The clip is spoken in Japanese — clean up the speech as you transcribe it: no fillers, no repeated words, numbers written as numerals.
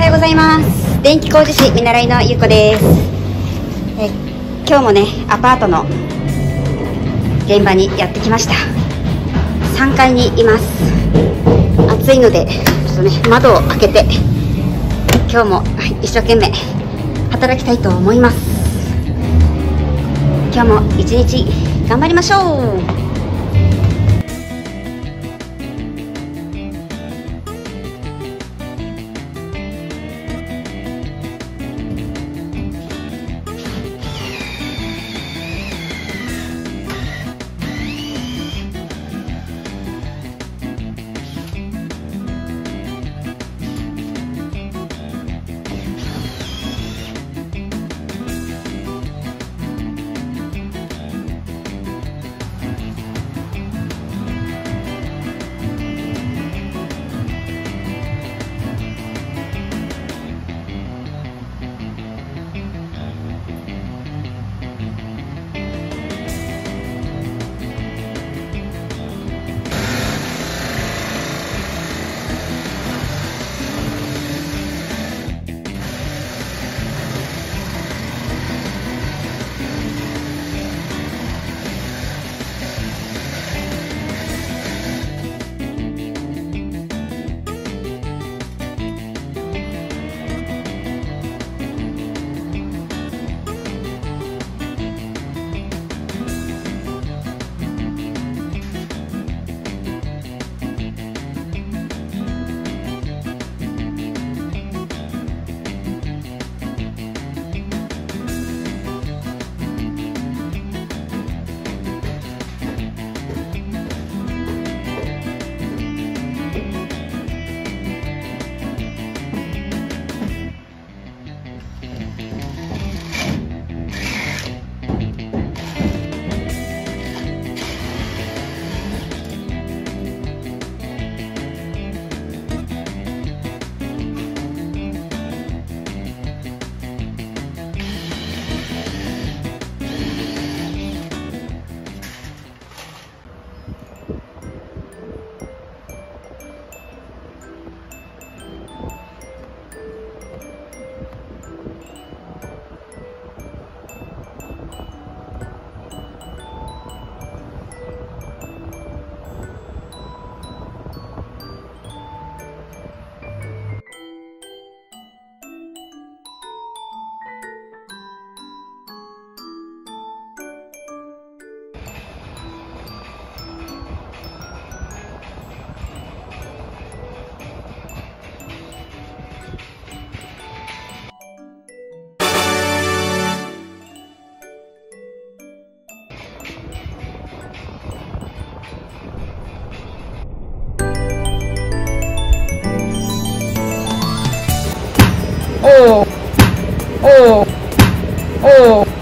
はようございます。電気工事士見習いのゆうこです。今日もね、アパートの現場にやってきました。3階にいます。暑いのでちょっとね、窓を開けて今日も一生懸命働きたいと思います。今日も一日頑張りましょう。 Oh, oh, oh.